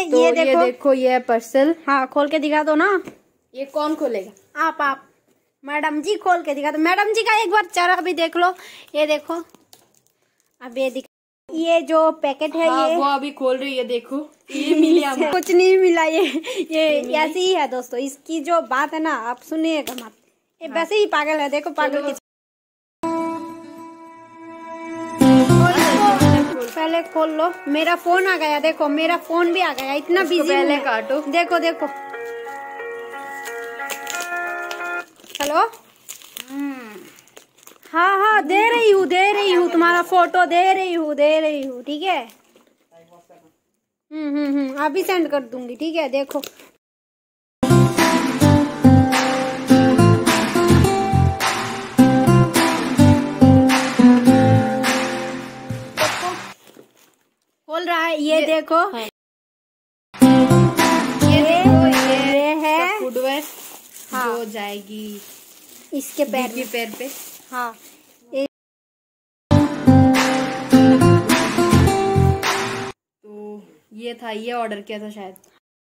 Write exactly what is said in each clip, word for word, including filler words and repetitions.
तो ये देखो, ये देखो ये पार्सल। हाँ खोल के दिखा दो ना। ये कौन खोलेगा? आप आप मैडम जी खोल के दिखा दो। मैडम जी का एक बार चेहरा भी देख लो। ये देखो, अब ये दिखा, ये जो पैकेट है हाँ, ये वो अभी खोल रही है। देखो ये मिली हमें। कुछ नहीं मिला। ये ये ऐसी ही है दोस्तों। इसकी जो बात है ना, आप सुनिएगा मत। ये हाँ। वैसे ही पागल है। देखो पागल की पहले खोल लो। मेरा फोन आ गया, देखो मेरा फोन भी आ गया। इतना बिजी पहले काटो। देखो देखो। हेलो, हाँ हाँ दे रही हूँ दे रही हूँ तुम्हारा फोटो दे रही हूँ दे रही हूँ ठीक है। हम्म हम्म हम्म अभी सेंड कर दूंगी ठीक है। देखो खोल रहा है। ये, ये देखो, हाँ। ये देखो, ये, ये है फुटवेयर, हाँ। जो जाएगी इसके पैर के पैर पे। हाँ तो ये था, ये ऑर्डर किया था शायद।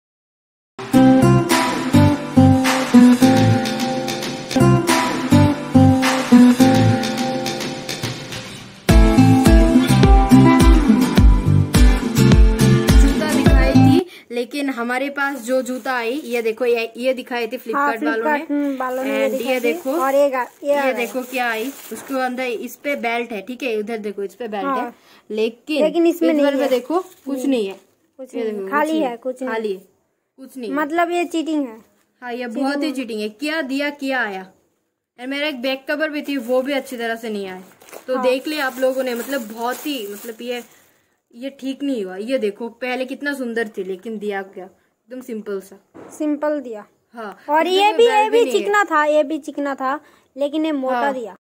लेकिन हमारे पास जो जूता आई, ये देखो, ये ये दिखाई थी फ्लिपकार्ट हाँ, वालों ने। वालों ने एंड ये देखो, और ये, ये, ये देखो क्या आई। उसके अंदर इस पे बेल्ट है ठीक है। उधर देखो इस पे बेल्ट हाँ, है, लेकिन लेकिन इसमें नहीं है। देखो कुछ नहीं है, कुछ नहीं, खाली है, कुछ खाली है, कुछ नहीं। मतलब ये चीटिंग है। हाँ, ये बहुत ही चीटिंग है। क्या दिया क्या आया। और मेरा एक बैक कवर भी थी, वो भी अच्छी तरह से नहीं आया। तो हाँ। देख लिया आप लोगों ने, मतलब बहुत ही, मतलब ये ये ठीक नहीं हुआ। ये देखो पहले कितना सुंदर थी, लेकिन दिया क्या, एकदम सिंपल सा, सिंपल दिया। हाँ। और ये भी ये भी चिकना था, ये भी चिकना था, लेकिन ये मोटा हाँ। दिया।